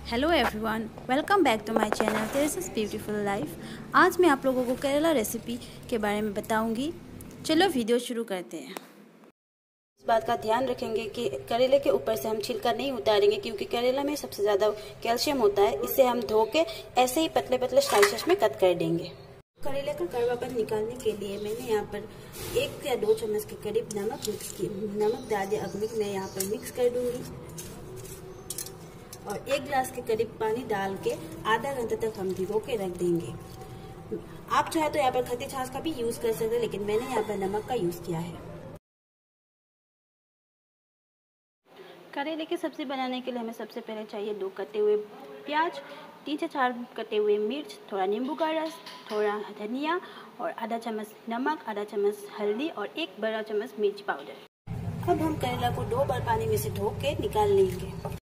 Hello everyone, welcome back to my channel Teresa's beautiful life. आज मैं आप लोगों को करेला रेसिपी के बारे में बताऊंगी। चलो वीडियो शुरू करते हैं। इस बात का ध्यान रखेंगे कि करेले के ऊपर से हम छिलका नहीं उतारेंगे, क्योंकि करेला में सबसे ज़्यादा कैल्शियम होता है। इसे हम धो के ऐसे ही पतले पतले स्लाइसेस में कट कर देंगे। करेले का कड़वापन निकालने के लिए मैंने यहाँ पर 1 या 2 चम्मच के करीब नमक डाल दिया। अब मैं यहाँ पर मिक्स कर दूंगी और 1 गिलास के करीब पानी डाल के आधा घंटे तक हम भिगो के रख देंगे। आप चाहे तो यहाँ पर खट्टी छाछ का भी यूज कर सकते हैं, लेकिन मैंने यहाँ पर नमक का यूज किया है। करेले की सब्जी बनाने के लिए हमें सबसे पहले चाहिए 2 कटे हुए प्याज, 3 से 4 कटे हुए मिर्च, थोड़ा नींबू का रस, थोड़ा धनिया और आधा चम्मच नमक, आधा चम्मच हल्दी और 1 बड़ा चम्मच मिर्च पाउडर। अब हम करेला को 2 बार पानी में से धो के निकाल लेंगे।